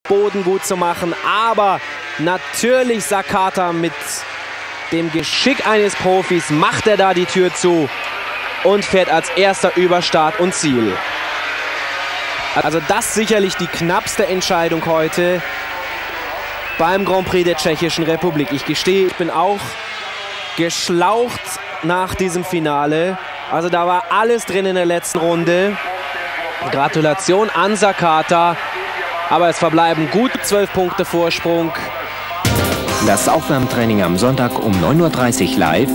Boden gut zu machen. Aber natürlich Sakata mit dem Geschick eines Profis macht er da die Tür zu und fährt als erster über Start und Ziel. Also das sicherlich die knappste Entscheidung heute beim Grand Prix der Tschechischen Republik. Ich gestehe, ich bin auch geschlaucht nach diesem Finale. Also da war alles drin in der letzten Runde. Gratulation an Sakata. Aber es verbleiben gut 12 Punkte Vorsprung. Das Aufwärmtraining am Sonntag um 9:30 Uhr live.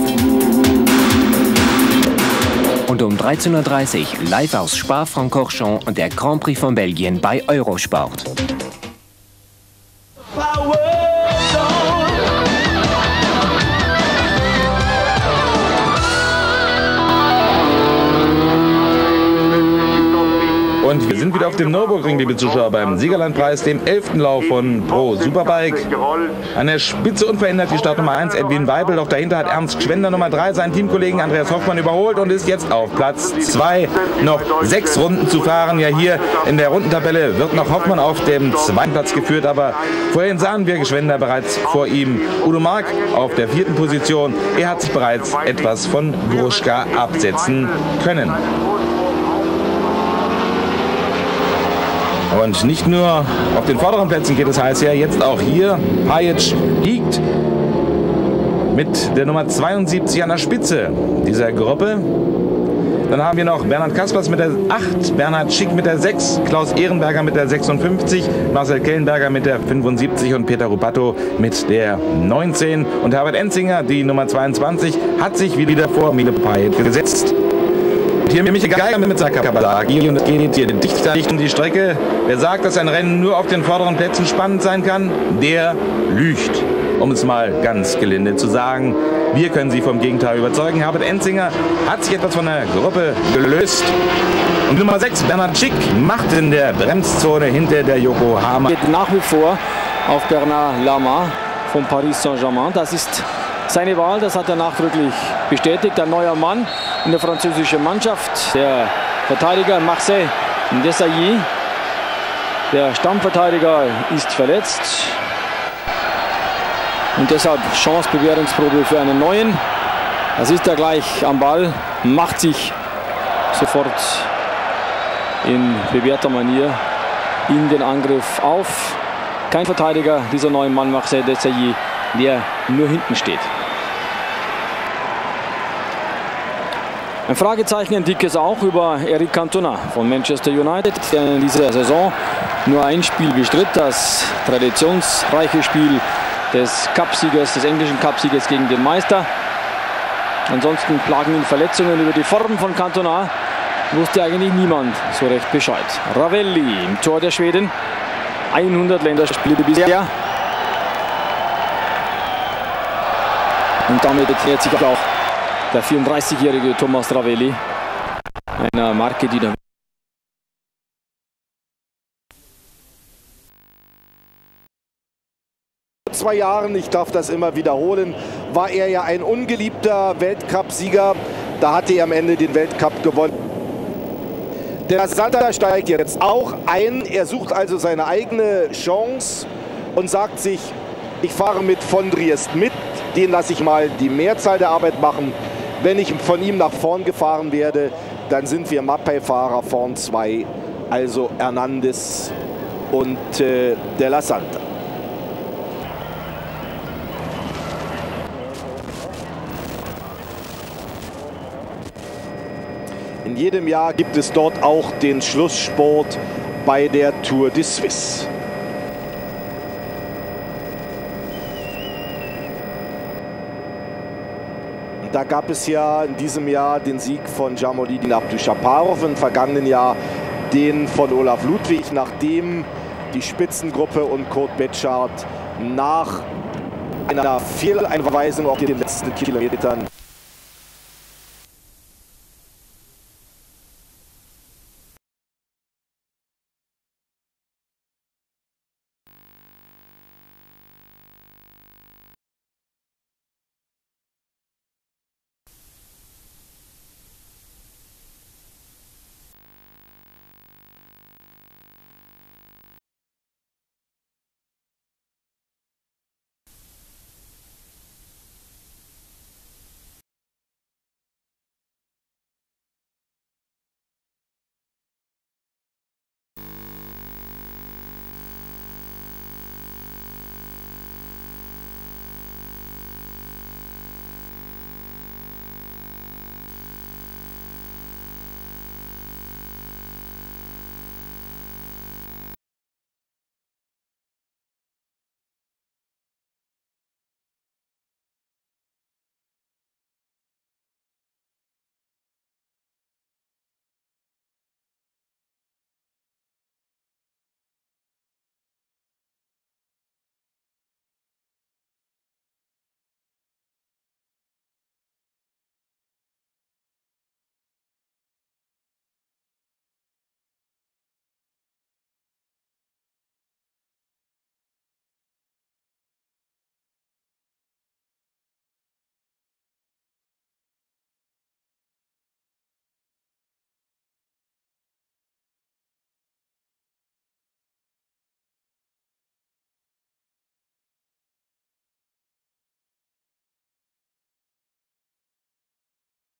Und um 13:30 Uhr live aus Spa-Francorchamps und der Grand Prix von Belgien bei Eurosport. Und wir sind wieder auf dem Nürburgring, liebe Zuschauer, beim Siegerlandpreis, dem 11. Lauf von Pro Superbike. An der Spitze unverändert die Startnummer 1, Edwin Weibel. Doch dahinter hat Ernst Gschwender Nummer 3 seinen Teamkollegen Andreas Hoffmann überholt und ist jetzt auf Platz 2. Noch 6 Runden zu fahren. Ja, hier in der Rundentabelle wird noch Hoffmann auf dem 2. Platz geführt. Aber vorhin sahen wir Gschwender bereits vor ihm. Udo Mark auf der 4. Position. Er hat sich bereits etwas von Gruschka absetzen können. Und nicht nur auf den vorderen Plätzen geht es heiß her, jetzt auch hier. Pajic liegt mit der Nummer 72 an der Spitze dieser Gruppe. Dann haben wir noch Bernhard Kaspers mit der 8, Bernhard Schick mit der 6, Klaus Ehrenberger mit der 56, Marcel Kellenberger mit der 75 und Peter Rubato mit der 19. Und Herbert Enzinger, die Nummer 22, hat sich wieder vor Mile Pajic gesetzt. Und hier Michael Geiger mit Sakabadagi und es geht hier dicht um die Strecke. Wer sagt, dass ein Rennen nur auf den vorderen Plätzen spannend sein kann, der lügt. Um es mal ganz gelinde zu sagen. Wir können Sie vom Gegenteil überzeugen. Herbert Enzinger hat sich etwas von der Gruppe gelöst. Und Nummer 6, Bernhard Schick, macht in der Bremszone hinter der Yokohama. Geht nach wie vor auf Bernard Lama von Paris Saint-Germain. Das ist seine Wahl, das hat er nachdrücklich bestätigt. Ein neuer Mann in der französischen Mannschaft. Der Verteidiger Marcel Desailly. Der Stammverteidiger ist verletzt. Und deshalb Chance-Bewährungsprobe für einen neuen. Das ist er gleich am Ball, macht sich sofort in bewährter Manier in den Angriff auf. Kein Verteidiger, dieser neue Mann Marcel Desailly, der nur hinten steht. Ein Fragezeichen, ein dickes auch über Eric Cantona von Manchester United, der in dieser Saison nur ein Spiel bestritt, das traditionsreiche Spiel des Cupsiegers, des englischen Cupsiegers gegen den Meister. Ansonsten plagen ihn Verletzungen. Über die Form von Cantona wusste eigentlich niemand so recht Bescheid. Ravelli im Tor der Schweden. 100 Länderspiele bisher. Und damit erklärt sich auch der 34-jährige Thomas Ravelli. Einer Marke, die da Vor 2 Jahren, ich darf das immer wiederholen, war er ja ein ungeliebter Weltcup-Sieger. Da hatte er am Ende den Weltcup gewonnen. Der Santa steigt jetzt auch ein. Er sucht also seine eigene Chance und sagt sich, ich fahre mit von Driest mit. Den lasse ich mal die Mehrzahl der Arbeit machen. Wenn ich von ihm nach vorn gefahren werde, dann sind wir Mappei-Fahrer vorn 2. Also Hernandez und De La Santa. In jedem Jahr gibt es dort auch den Schlusssport bei der Tour de Suisse. Und da gab es ja in diesem Jahr den Sieg von Jamolidin Abdushaparov, im vergangenen Jahr den von Olaf Ludwig, nachdem die Spitzengruppe und Kurt Betschart nach einer Fehleinweisung auf den letzten Kilometern